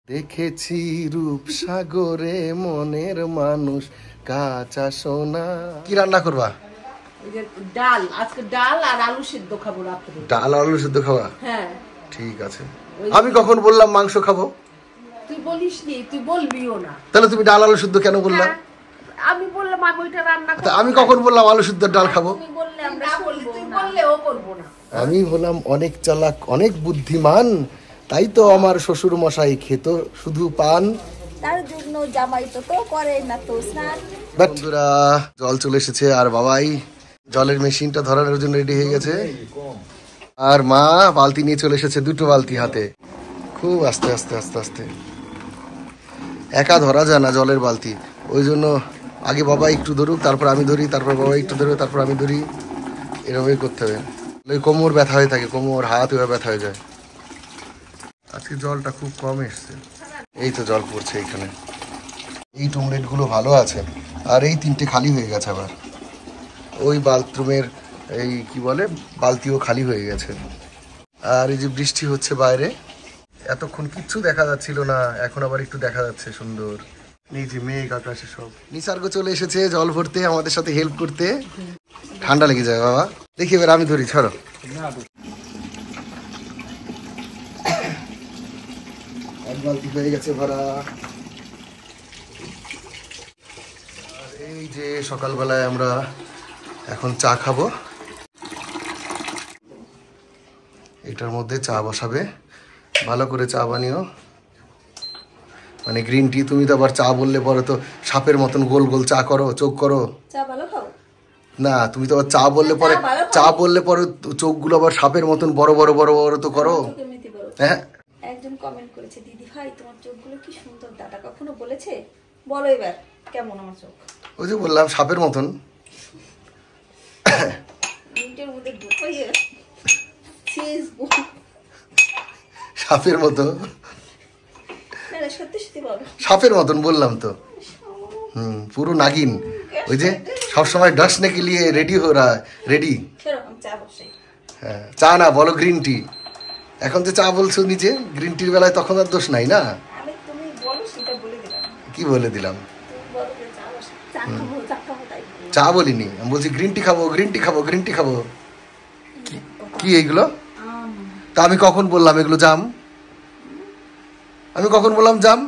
দেখেছি রূপসাগরে মনের মানুষ কাঁচা সোনা। কি রান্না করবা? ডাল, আজকে ডাল আর আলু সিদ্ধ খাবো রাত্রে। ডাল আলু সিদ্ধ খাবা? হ্যাঁ ঠিক আছে। আমি কখন বললাম মাংস খাবো? তুই বলিসনি, তুই বলবিও না। তাহলে তুমি ডাল আলু সিদ্ধ কেন বললা? আমি বললাম আমি ওইটা রান্না করব। আমি কখন বললাম আলু সিদ্ধ ডাল খাবো? তুমি বললে আমরা বলবো, তুই বললেও করব না। আমি হলাম অনেক চালাক অনেক বুদ্ধিমান, তাই তো আমার শ্বশুর মশাই খেত শুধু পান। তার জন্য জামাই তো করে না তো স্নান। বন্ধুরা জল চলে এসেছে আর বাবাই জলের মেশিনটা ধরানোর জন্য রেডি হয়ে গেছে, আর মা বালতি নিয়ে চলে এসেছে, দুটো বালতি হাতে। খুব আস্তে আস্তে আস্তে আস্তে, একা ধরা যায় না জলের বালতি, ওই জন্য আগে বাবা একটু ধরুক, তারপর আমি ধরি, তারপর বাবা একটু ধরবে, তারপর আমি ধরি, এরকমই করতে হবে। ওই কোমর ব্যথা হয়ে থাকে, কোমর হাত এভাবে ব্যথা হয়ে যায়। আজকে জলটা খুব কম এসছে, এই তো জল পড়ছে এখানে। এই টুমলেট গুলো ভালো আছে, আর এই তিনটে খালি হয়ে গেছে আবার। ওই বাথরুমের এই কি বলে বালতিও খালি হয়ে গেছে। আর এই যে বৃষ্টি হচ্ছে বাইরে, এতক্ষণ কিচ্ছু দেখা যাচ্ছিল না, এখন আবার একটু দেখা যাচ্ছে সুন্দর। এই যে মেঘ আকাশে সব। নিসর্গ চলে এসেছে জল ভরতে, আমাদের সাথে হেল্প করতে। ঠান্ডা লেগে যায় বাবা। দেখি এবার আমি ধরি, ছাড়ো। এক বালতি হয়ে গেছে ভরা। এই যে সকালবেলায় আমরা এখন চা খাবো, এটার মধ্যে চা বসাবে, ভালো করে চা বানিও, মানে গ্রিন টি। তুমি তো আবার চা বললে পরে তো সাপের মতন গোল গোল চা করো, চোখ করো। চা ভালো খাও না, তুমি তো আবার চা বললে পরে, চা বললে পরে চোখগুলো আবার সাপের মতন বড় বড় বড় বড় তো করো। হ্যাঁ, একজন কমেন্ট করেছে, দিদি ভাই তোমার চোখগুলো কি সুন্দর, দাদা কখনো বলেছে? বলো এবার কেমন আমার চোখ? ওই যে বললাম সাপের মতন। মিনিটের মধ্যে ঢুকাইয়ে সাপের মতো, সত্যি সত্যি বলো। সাপের মতন বললাম তো। পুরো নাগিন। ওই যে সবসময় ডাস্টনে কে লিয়ে রেডি হো রা, রেডি। হ্যাঁ, চা না বলো গ্রিন টি। এখন যে চা বলছো নিজে, গ্রিন টির বেলায় তখন আর দোষ নাই না। কি বলে দিলাম? চা বলিনি, আমি বলছি গ্রিন টি খাবো, গ্রিন টি খাবো, গ্রিন টি খাবো। কি এইগুলো? তা আমি কখন বললাম এগুলো জাম? আমি কখন বললাম জাম?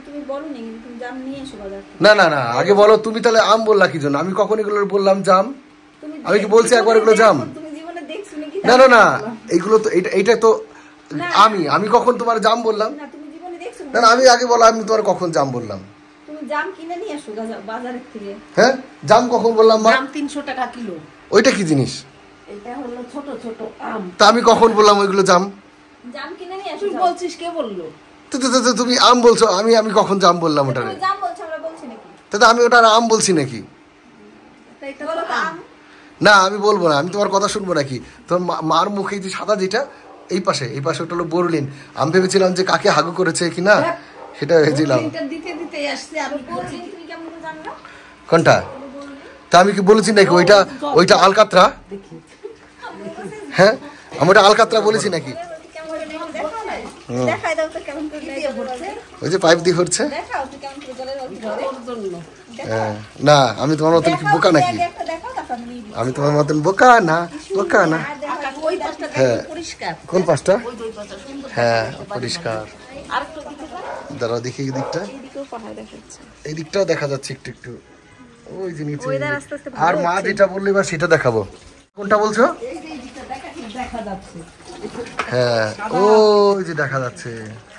না না না, আগে বলো তুমি। তাহলে আম বললা কি জন্য? আমি কখন এগুলো বললাম জাম? আমি কি বলছি একবার এগুলো জাম? না না না, এইগুলো তো এইটা তো আমি কখন তোমার জাম বললাম? না না, আমি আগে বলো, আমি তোমার কখন জাম বললাম? হ্যাঁ, জাম কখন বললাম মা? 300 টাকা কিলো। ওইটা কি জিনিস? এটা হলো ছোট ছোট আম। তা আমি কখন বললাম ওইগুলো জাম? জাম কিনে নিয়ে আসো। তুই বলছিস, কে বললো? তুমি আম বলছো, আমি কখন জাম বললাম ওটারে? জাম বলছো, আমরা বলছি নাকি? তা আমি ওটা আম বলছি নাকি? না, আমি বলবো না, আমি তোমার কথা শুনবো নাকি? তোমার মার মুখে যে সাদা যেটা, এই পাশে ওটা হলো বোরলিন। আমি ভেবেছিলাম যে কাকে হাগু করেছে কিনা, সেটা ভেবেছিলাম। কোনটা? তা আমি কি বলেছি নাকি ওইটা আলকাতরা? হ্যাঁ, আমি ওটা আলকাতরা বলেছি নাকি? ওই যে পাইপ দিয়ে ভরছে। না, আমি তোমার মতন কি বোকা নাকি? আমি তোমার মতন বোকা না, বোকা না। হ্যাঁ, কোন পাশটা? হ্যাঁ, পরিষ্কার। দাঁড়াও দেখি এই দিকটা, এই দিকটাও দেখা যাচ্ছে একটু একটু। ওই যে নিচে। আর মা যেটা বললো এবার সেটা দেখাবো। কোনটা বলছো? হ্যাঁ, ওই যে দেখা যাচ্ছে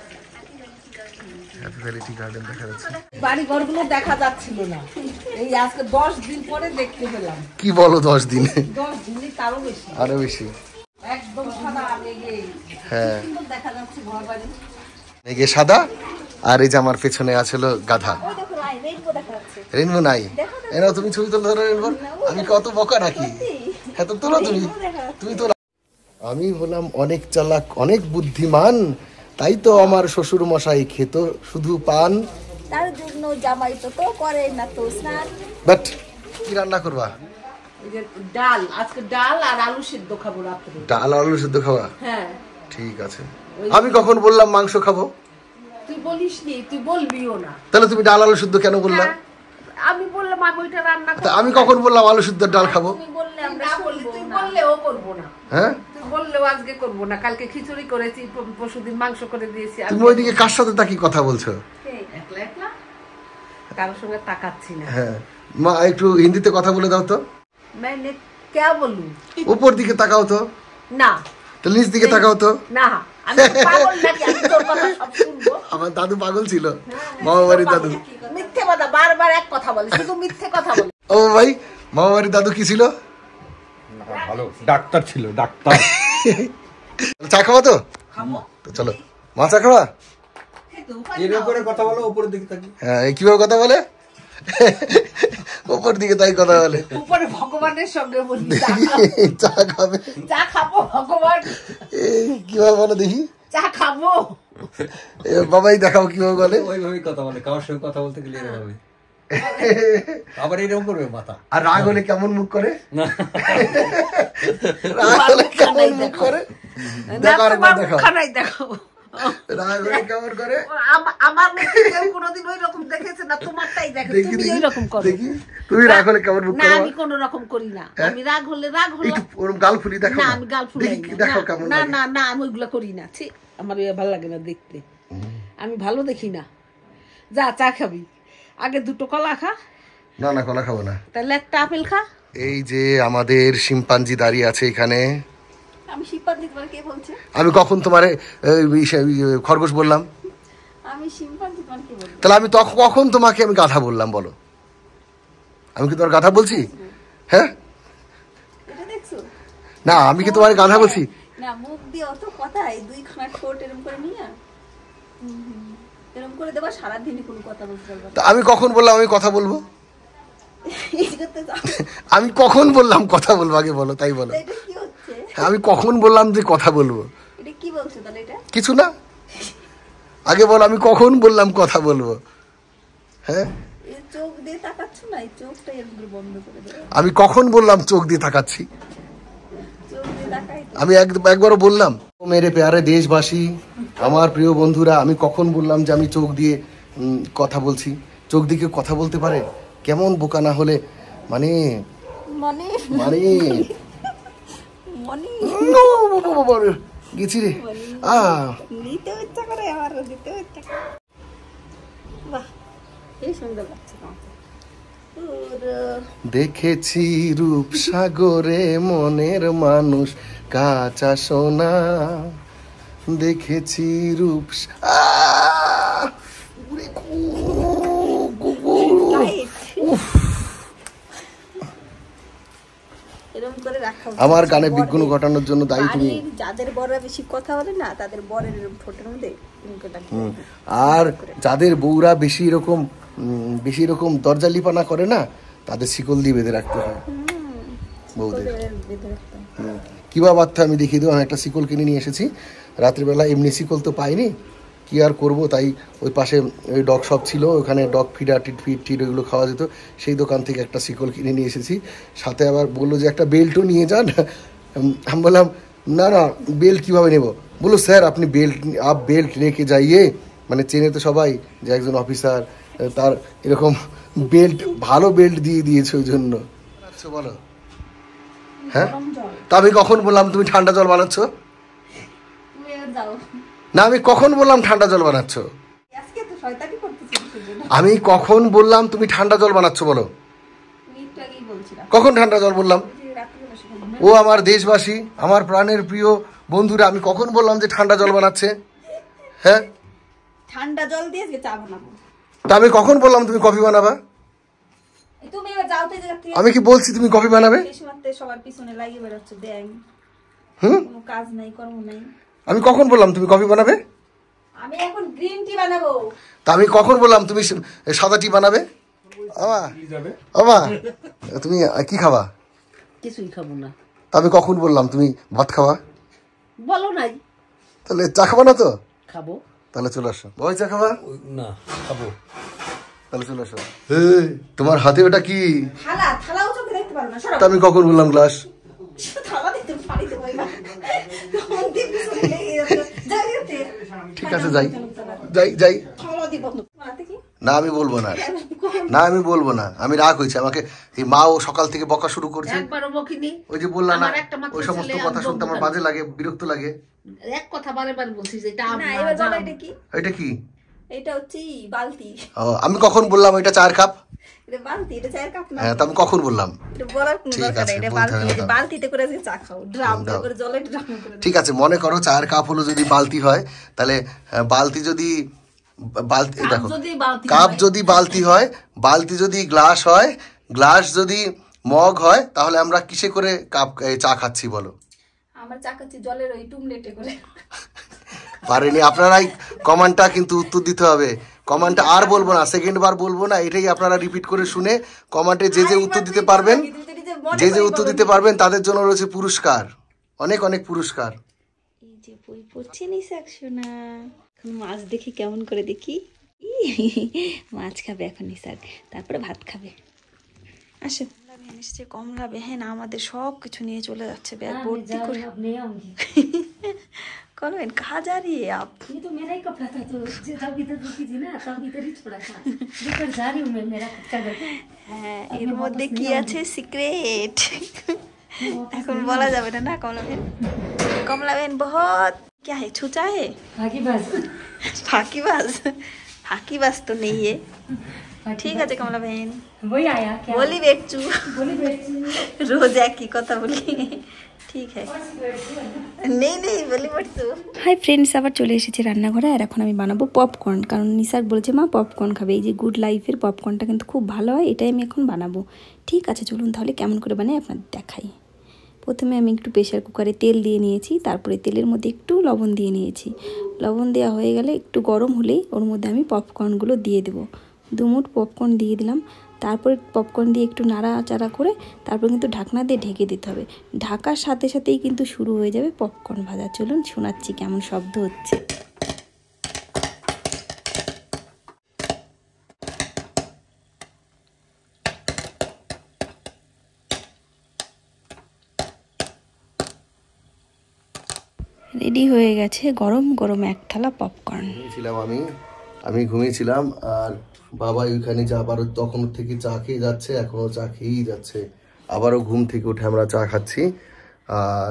হ্যাপি ভ্যালি টি গার্ডেন দেখা যাচ্ছে। বাড়ি ঘরগুলো দেখা যাচ্ছিল না, এই আজকে 10 দিন পরে দেখতে পেলাম। কি বলো 10 দিনে? 10 দিনই তারও বেশি, আরো বেশি। একদম সাদা মেঘে। হ্যাঁ, সুন্দর দেখা যাচ্ছে ঘর বাড়ি। মেঘে সাদা, আর এই যে আমার পেছনে আছে হলো গাধা। রেনবো নাই? এনাও তুমি ছবি তুলে ধরো রেনবো। আমি কত বোকা নাকি? হ্যাঁ তো তোলো তুমি তো। আমি হলাম অনেক চালাক অনেক বুদ্ধিমান, তাই তো আমার শ্বশুর মশাই খেত শুধু পান। তার জন্য জামাই তো করে না তো স্নান। বাট কি রান্না করবা? ডাল, আজকে ডাল আর আলু সিদ্ধ খাবো রাত্রে। ডাল আলু সিদ্ধ খাওয়া? হ্যাঁ, ঠিক আছে। আমি কখন বললাম মাংস খাবো? তুই বলিস নি, তুই বলবিও না। তাহলে তুমি ডাল আলু শুদ্ধ কেন বললা? আমি বললাম আমি ওইটা রান্না করব। আমি কখন বললাম আলু শুদ্ধ ডাল খাবো? তুমি বললে আমরা না বললি, তুই বললেও করবো না। হ্যাঁ, তুই বললেও আজকে করবো না। কালকে খিচুড়ি করেছি, পরশুদিন মাংস করে দিয়েছি। তুমি ওইদিকে কার সাথে তাকি কথা বলছো? একলা একলা কারোর সঙ্গে তাকাচ্ছি না। হ্যাঁ মা, একটু হিন্দিতে কথা বলে দাও তো। मैंने क्या बोलूं? উপর দিকে তাকাও তো। না, তো নিচ দিকে তাকাও তো। না, আমি পাগল নাকি? আমি তোর কথা সব শুনবো। আমার দাদু পাগল ছিল, মামা বাড়ির দাদু। মিথ্যে কথা, বারবার এক কথা বলে, শুধু মিথ্যে কথা বলে। ও ভাই, মামা বাড়ির দাদু কি ছিল? ভালো ডাক্তার ছিল, ডাক্তার। চা খাওয়া তো? খাবো। তো চলো মা, চা খাওয়া। এর উপরে কথা বলো, উপরের দিকে তাকি। হ্যাঁ, কিভাবে কথা বলে? উপর দিকে তাই কথা বলে। উপরে ভগবানের সঙ্গে বলি চা খাবে, চা খাবো। ভগবান কিভাবে বলো দেখি? চা খাবো। বাবাই দেখাও কিভাবে বলে। ওইভাবেই কথা বলে, কারোর সঙ্গে কথা বলতে গেলে এরকম আবার এরকম করবে মাথা। আর রাগ হলে কেমন মুখ করে? না, রাগ হলে কেমন মুখ করে? দেখো আরেকবার দেখাও। খানাই দেখো রাগ হলে কেমন করে? আমার মুখে কেউ কোনোদিন ওই রকম দেখেছে না, তোমারটাই দেখে। দেখি তুমি ওই রকম করো। দেখি তুমি রাগ হলে কেমন মুখ না, করো? আমি কোনো রকম করি না। আমি রাগ হলে একটু ওরকম গাল ফুলি দেখো না, না। আমি গাল ফুলাই দেখি, না। দেখো কেমন না লাগে। না না, আমি ওইগুলো করি না। ঠিক, আমার ভালো লাগে না দেখতে। আমি ভালো দেখি না। যা চা খাবি, আগে দুটো কলা খা। না না, কলা খাবো না। তাহলে একটা আপেল খা। এই যে আমাদের শিম্পাঞ্জি দাঁড়িয়ে আছে এখানে। আমি শিম্পাঞ্জি, তোমার কে বলছে? আমি কখন তোমারে খরগোশ বললাম? আমি শিম্পাঞ্জি, তোমার কে বলছে? তাহলে আমি কখন তোমাকে আমি গাধা বললাম বলো? আমি কি তোমার গাধা বলছি? হ্যাঁ এটা দেখছো? না, আমি কি তোমার গাধা বলছি? না, মুখ দিয়ে অত কথাই, দুইখানা ঠোঁট এরকম করে নিয়ে এরকম করে দেবা, সারাদিনই কোনো কথা বলতে পারবা না। তা আমি কখন বললাম আমি কথা বলবো? এই করতে যাও। আমি কখন বললাম কথা বলবো আগে বলো, তাই বলো। এটা কি হচ্ছে? আমি কখন বললাম যে কথা বলবো? এটা কি বলছো তাহলে? এটা কিছু না, আগে বলো আমি কখন বললাম কথা বলবো। হ্যাঁ, এই চোখ দিয়ে তাকাচ্ছ না, এই চোখটা এরকম করে বন্ধ করে দেবে। আমি কখন বললাম চোখ দিয়ে তাকাচ্ছি? চোখ দিয়ে তাকাই তো। আমি একবারও বললাম? মেরে প্যারে দেশবাসী, আমার প্রিয় বন্ধুরা, আমি কখন বললাম যে আমি চোখ দিয়ে কথা বলছি? চোখ দিয়ে কেউ কথা বলতে পারে? কেমন বোকা না হলে, মানে মানে মানে মানে গেছি রে। নিতে ইচ্ছা করে, আমার দিতে ইচ্ছা করে। বাহ, এই সুন্দর লাগছে তোমাকে। দেখেছি রূপসাগরে মনের মানুষ কাঁচা সোনা, দেখেছি রূপ এরকম করে রাখা উচিত। আমার কানে বিঘ্ন ঘটানোর জন্য দায়ী তুমি। বাড়ির যাদের বড়রা বেশি কথা বলে না, তাদের বরের এরকম ঠোঁটের মধ্যে এরকম করে রাখতে হবে। আর যাদের বউরা বেশি এরকম দরজা লিপানা করে না, তাদের শিকল দিয়ে বেঁধে রাখতে হয় বউদের। ওদের বেঁধে রাখতে হবে। কিবা বার্তা আমি দেখিয়ে দেবো। আমি একটা শিকল কিনে নিয়ে এসেছি রাত্রিবেলা। এমনি শিকল তো পাইনি, কি আর করব, তাই ওই পাশে ওই ডগ শপ ছিল, ওখানে ডগ ফিডার টিট ওইগুলো খাওয়া যেত, সেই দোকান থেকে একটা শিকল কিনে নিয়ে এসেছি। সাথে আবার বললো যে একটা বেল্টও নিয়ে যান। আমি বললাম না না, বেল্ট কীভাবে নেব? বললো স্যার আপনি বেল্ট রেখে যাইয়ে, মানে চেনে তো সবাই যে একজন অফিসার, তার এরকম বেল্ট, ভালো বেল্ট দিয়ে দিয়েছে ওই জন্য। আচ্ছা বলো, হ্যাঁ তা আমি কখন বললাম তুমি ঠান্ডা জল বানাচ্ছ? তুমি এবার যাও। না, আমি কখন বললাম ঠান্ডা জল বানাচ্ছ? আজকে তো শয়তানি করতেছিস সেজন্য। আমি কখন বললাম তুমি ঠান্ডা জল বানাচ্ছ বলো? তুমি একটু আগেই বলছিলাম কখন ঠান্ডা জল বললাম? যে রাত্রিবেলা সেখানে ও আমার দেশবাসী, আমার প্রাণের প্রিয় বন্ধুরা, আমি কখন বললাম যে ঠান্ডা জল বানাচ্ছে? হ্যাঁ, ঠান্ডা জল দিয়ে আজকে চা বানাবো। তা আমি কখন বললাম তুমি কফি বানাবা? তুমি এবার যাও তো, এই জায়গা থেকে। আমি কি বলছি তুমি কফি বানাবে? এই সময়তে সবার পিছনে লাগিয়ে বেড়াচ্ছে, দেখ হুম, কোনো কাজ নাই, কর্ম নাই। আমি কখন বললাম তুমি কফি বানাবে? আমি এখন গ্রিন টি বানাবো। তা আমি কখন বললাম তুমি সাদা টি বানাবে? তুমি কি খাবা? কিছুই খাবো না। তা আমি কখন বললাম তুমি ভাত খাওয়া? বলো নাই। তাহলে চা খাবা না তো? খাবো। তাহলে চলে আসো। ওই চা খাবা? না খাবো। তাহলে চলে আসো। তোমার হাতে ওটা কি? থালা, থালাও চোখে দেখতে পারো না, সরো। তা আমি কখন বললাম গ্লাস? থালা দেখতে পারি তো ভাই। কোন দিন পিছনে লেগে যাচ্ছে। যাই যেতে। ঠিক আছে যাই। যাই যাই। খাওয়া বন্ধ। মাতে কি না আমি বলবো না, না আমি বলবো না, আমি রাগ হয়েছে আমাকে এই মা ও সকাল থেকে বকা শুরু করছে। একবারও বকিনি। ওই যে বললাম না আমার একটা মাত্র ওই সমস্ত ছেলে, কথা আমি শুনতে আমার বকবো বাজে লাগে, বিরক্ত লাগে। এক কথা বারে বারে বলছি যে এটা না এবার বলো এটা কি? এটা কি? এটা হচ্ছে বালতি। ও, আমি কখন বললাম এটা চায়ের কাপ? এটা বালতি, এটা চায়ের কাপ না। হ্যাঁ তা আমি কখন বললাম? এটা বলার কোনো ঠিক দরকার আছে, নেই, এটা বলতে বালতি, হবে এটা না। বালতিতে করে যে চা খাও, ড্রাম দাও। করে জলে ড্রাম করে দাও। ঠিক আছে, মনে করো চায়ের কাপ হলো যদি বালতি হয়, তাহলে বালতি যদি বালতি কাপ দেখো যদি বালতি কাপ হয়। যদি বালতি হয়, বালতি যদি গ্লাস হয়, গ্লাস যদি মগ হয়, তাহলে আমরা কিসে করে কাপ চা খাচ্ছি বলো? আমার চা খাচ্ছি জলের ওই টুমলেটে করে। পারেনি, আপনারাই কমান্ডটা কিন্তু উত্তর দিতে হবে। কমান্ডটা আর বলবো না, সেকেন্ড বার বলবো না, এটাই আপনারা রিপিট করে শুনে কমান্ডে যে যে উত্তর দিতে পারবেন, যে যে উত্তর দিতে পারবেন তাদের জন্য রয়েছে পুরস্কার, অনেক অনেক পুরস্কার। এই যে বই পড়ছে নিশাক সোনা, এখন মাছ দেখি কেমন করে দেখি। মাছ খাবে এখন নিশাক, তারপরে ভাত খাবে। আসো এসছে কমলা বেহেন আমাদের সব কিছু নিয়ে চলে যাচ্ছে ব্যাগ ভর্তি করে। कौन बहन कहाँ जा रही है आप? ये तो मेरा ही कपड़ा था, तो जब इधर रुकी थी ना तब इधर ही छोड़ा था, लेकर जा रही हूँ मैं मेरा कपड़ा घर। হ্যাঁ এর মধ্যে কি আছে সিক্রেট এখন বলা যাবে না। না কমলা बहन, कमला बहन बहुत क्या है, छूचा है, बाकी बस फाकीबाज। फाकीबाज तो नहीं है। ঠিক আছে কমলা बहन, वही आया क्या? বলি বেচু, बोली बेटी রোজ একই কথা বলি। ঠিক है নেই নেই বলি বেচু। হাই ফ্রেন্ডস, আবার চলে এসেছি রান্নাঘরে, আর এখন আমি বানাবো পপকর্ন। কারণ নিসার বলেছে মা পপকর্ন খাবে, এই যে গুড লাইফের পপকর্নটা কিন্তু খুব ভালো হয়, এটাই আমি এখন বানাবো। ঠিক আছে চলুন তাহলে কেমন করে বানাই আপনাদের দেখাই। প্রথমে আমি একটু প্রেশার কুকারে তেল দিয়ে নিয়েছি, তারপরে তেলের মধ্যে একটু লবণ দিয়ে নিয়েছি। লবণ দেওয়া হয়ে গেলে একটু গরম হলেই ওর মধ্যে আমি পপকর্নগুলো দিয়ে দেবো। 2 মুঠ পপকর্ন দিয়ে দিলাম। তারপরে পপকর্ন দিয়ে একটু নাড়াচাড়া করে তারপর কিন্তু ঢাকনা দিয়ে ঢেকে দিতে হবে। ঢাকার সাথে সাথেই কিন্তু শুরু হয়ে যাবে পপকর্ন ভাজা। চলুন শোনাচ্ছি কেমন শব্দ হচ্ছে। রেডি হয়ে গেছে গরম গরম এক থালা পপকর্ন। আমি ঘুমিয়েছিলাম, আর বাবা ওইখানে যে আবারও তখন থেকে চা খেয়ে যাচ্ছে, এখনো চা খেয়েই যাচ্ছে। আবারও ঘুম থেকে উঠে আমরা চা খাচ্ছি, আর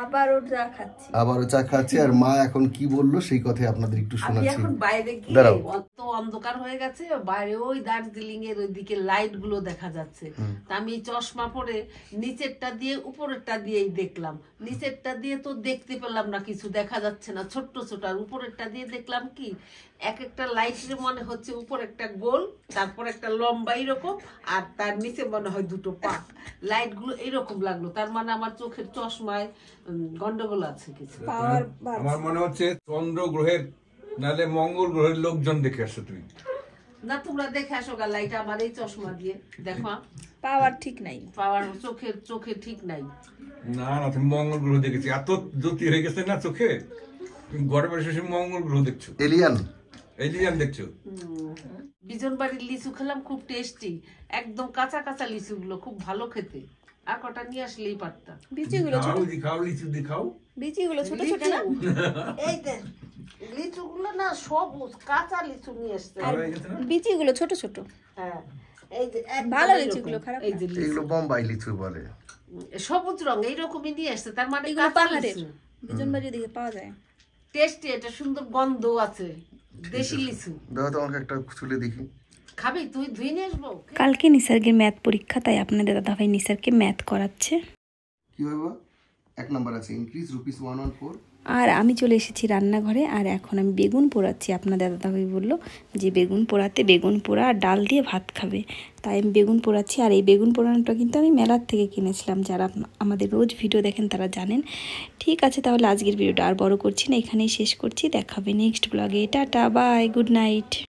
আবারও চা খাচ্ছি। আর মা এখন কি বললো সেই কথাই আপনাদের একটু আমি শোনাচ্ছি। এখন বাইরে গিয়ে দাঁড়াও। অত অন্ধকার হয়ে গেছে, বাইরে ওই দার্জিলিং এর ওইদিকে লাইট গুলো দেখা যাচ্ছে। তা আমি এই চশমা পরে নিচেরটা দিয়ে উপরেরটা দিয়েই দেখলাম। নিচেরটা দিয়ে তো দেখতে পেলাম না, কিছু দেখা যাচ্ছে না, ছোট্ট ছোট। আর উপরেরটা দিয়ে দেখলাম কি এক একটা লাইটের মনে হচ্ছে উপর একটা গোল, তারপর একটা লম্বা এরকম, আর তার নিচে মনে হয় 2টো পাক। লাইট গুলো এরকম লাগলো, তার মানে আমার চোখের চশমায় গন্ডগোল আছে কিছু। আমার মনে হচ্ছে চন্দ্র গ্রহের নালে মঙ্গল গ্রহের লোকজন দেখে আসছো তুমি। না তোমরা দেখে আসো গা লাইট আমার এই চশমা দিয়ে দেখো। পাওয়ার ঠিক নাই, পাওয়ার চোখে ঠিক নাই। না না, তুমি মঙ্গল গ্রহ দেখেছি, এত জ্যোতি হয়ে গেছে না চোখে, তুমি ঘরে বসে বসে মঙ্গল গ্রহ দেখছো, এলিয়ান দেখছো। বিজন বাড়ির লিচু খেলাম, খুব টেস্টি, একদম কাঁচা কাঁচা লিচু গুলো খুব ভালো খেতে। আর কটা নিয়ে আসলেই পারতাম। বিচিগুলো ছোট, দেখাও লিচু দেখাও, বিচিগুলো ছোট ছোট না? এই দেখ লিচু গুলো না সবুজ কাঁচা লিচু নিয়ে আসতে। বিচিগুলো ছোট ছোট। হ্যাঁ এই যে ভালো লিচুগুলো, খারাপ এই যে এগুলো বোম্বাই লিচু বলে, সবুজ রং এইরকমই নিয়ে আসছে, তার মানে এগুলো কাঁচা পাহাড়ের, লিচু বিজন বাড়ি দিকে পাওয়া যায়। টেস্টি, এটা সুন্দর গন্ধ আছে, দেশি লিচু। দাও তোমাকে একটা চুলে দেখি। খাবি তুই? ধুই নিয়ে আসবো। কালকে নিসার্গের ম্যাথ পরীক্ষা, তাই আপনাদের দাদাভাই নিসারকে ম্যাথ করাচ্ছে। কি হবে? 1 নাম্বার আছে ইনক্রিজ ₹114। আর আমি চলে এসেছি রান্নাঘরে, আর এখন আমি বেগুন পোড়াচ্ছি। আপনাদের দাদাভাই বললো যে বেগুন পোড়াতে, বেগুন পোড়া আর ডাল দিয়ে ভাত খাবে, তাই আমি বেগুন পোড়াচ্ছি। আর এই বেগুন পোড়ানোটা কিন্তু আমি মেলার থেকে কিনেছিলাম, যারা আমাদের রোজ ভিডিও দেখেন তারা জানেন। ঠিক আছে তাহলে আজকের ভিডিওটা আর বড় করছি না, এখানেই শেষ করছি। দেখাবে নেক্সট ব্লগে। Tata bye, good night.